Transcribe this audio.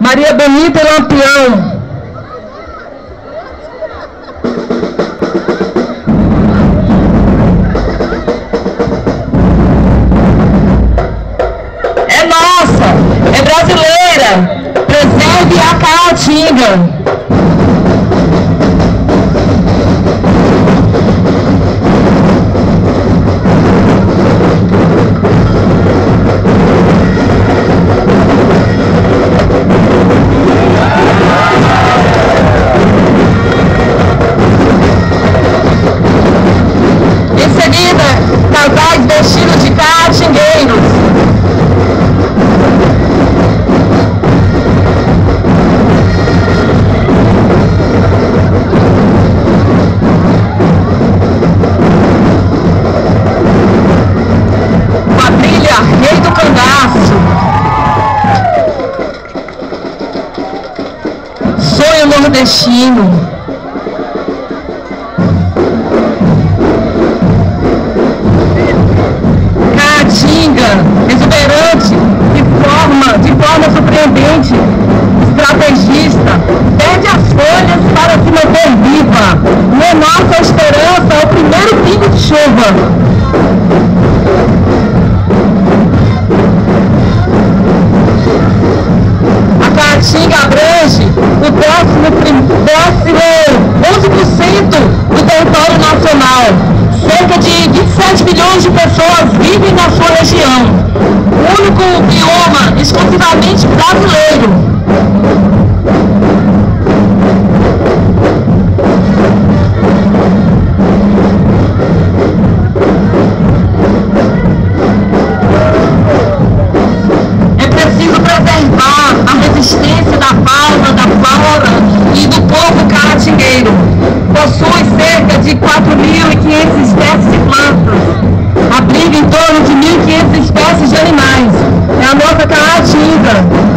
Maria Bonita e Lampião. É nossa, é brasileira. Preserve a Caatinga. Casais vestidos de caatingueiros. Quadrilha Rei do Cangaço. Sonho nordestino. Exuberante, de forma surpreendente, estrategista, perde as folhas para se manter viva. E a nossa esperança é o primeiro pingo de chuva. A Caatinga abrange o próximo 11% do território nacional. Cerca de 27 milhões de pessoas vivem na sua região. O único bioma exclusivamente brasileiro. É preciso preservar a resistência da fauna, da flora e do povo caatingueiro. Possui cerca de 4.500 espécies de plantas, abriga em torno de 1.500 espécies de animais. É a nossa Caatinga.